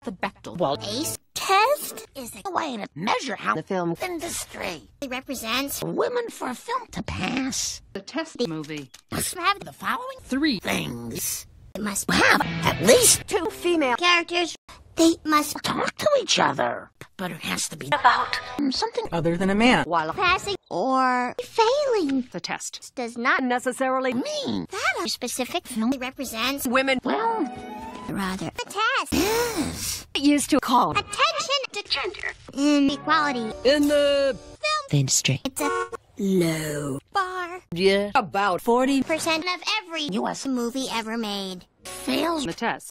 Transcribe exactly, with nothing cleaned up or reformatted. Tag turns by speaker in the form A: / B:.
A: The Bechdel Wallace test is a way to measure how the film industry represents women for a film to pass.
B: The test movie
A: must have the following
B: three
A: things. It must have at least two female characters. They must talk to each other. But it has to be about something
B: other than a man
A: while passing or failing.
B: The test
A: Does not necessarily mean that a specific film represents
B: women.
A: Well, rather, the test is
B: used to call
A: attention to gender inequality
B: in the
A: film industry. It's a low bar.
B: Yeah, about forty
A: percent of every U S movie ever made fails
B: the test.